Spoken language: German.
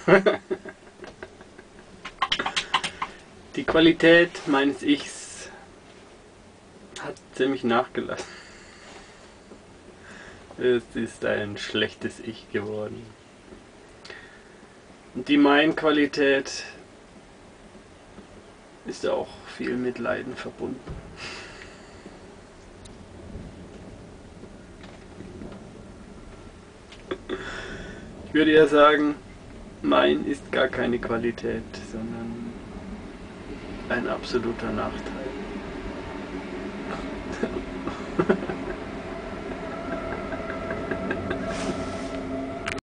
Die Qualität meines Ichs hat ziemlich nachgelassen. Es ist ein schlechtes Ich geworden. Und die Mein-Qualität ist auch viel mit Leiden verbunden. Ich würde ja sagen, mein ist gar keine Qualität, sondern ein absoluter Nachteil.